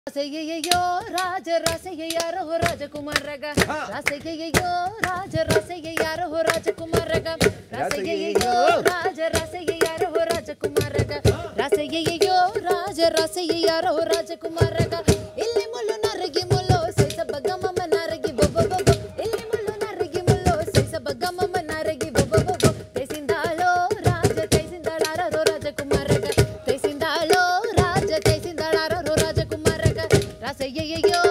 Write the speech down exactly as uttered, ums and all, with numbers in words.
ரசையையோ ராஜ ரசையாரோ ராஜகுமார் ரக ரசையையோ ராஜ ரசையாரோ ராஜகுமார் ரக ரசையையோ ராஜ ரசையாரோ ராஜகுமார் ரக ரசையையோ ராஜ ரசையாரோ ராஜகுமார் ரக ಇಲ್ಲಿ ಮುಳ್ಳು ನರಗಿ ಮುಳ್ಳು ಸೈಸ ಬಗಮಮ ನರಗಿ ಬೊಬೊ ಬೊಬೊ ಇಲ್ಲಿ ಮುಳ್ಳು ನರಗಿ ಮುಳ್ಳು ಸೈಸ ಬಗಮಮ ನರಗಿ ಬೊಬೊ ಬೊಬೊ ತೈಸಿಂದಾಳೋ ರಾಜ ತೈಸಿಂದಾಳಾರೋ ರಾಜಕುಮಾರ್ ರಗ ತೈಸಿಂದಾಳೋ ರಾಜ ತೈಸಿಂದಾಳಾರೋ ರಾಜಕುಮಾರ್ ರಗ ರಸಯ್ಯಯ್ಯೋ